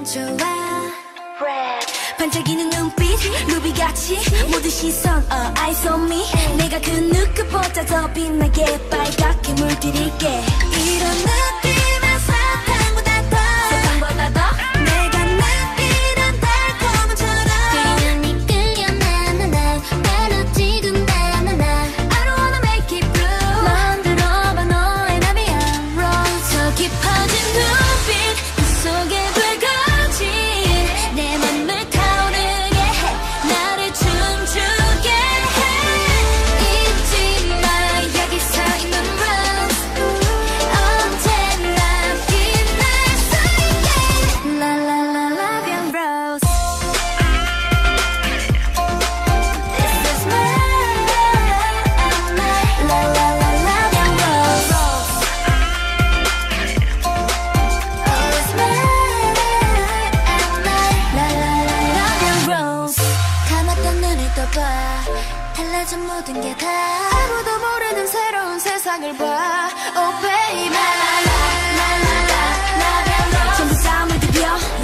좋아 반짝이는 눈빛 루비같이 모든 시선 eyes on me 내가 그 누구보다 더 빛나게 빨갛게 물들일게 이런 느낌은 사탕보다 더 내가 느끼는 달콤함처럼 그냥 네 끌려 나나나 바로 지금 나나나 I don't wanna make it blue 만들어봐 너의 나비야 Rose 더 깊어진 눈빛 그 속에 불거진 내 맘을 타오르게 해 나를 춤추게 해 잊지 마 여기 서 있는 Rose 언제나 빛날 수 있게 La la la love you Rose This is my La la la love you Rose Oh it's my La la la love you Rose 감았던 눈을 떠봐 달라진 모든 게 다 아무도 모르는 새로운 세상을 봐 Oh baby La la la love you Rose 전부 다 물들여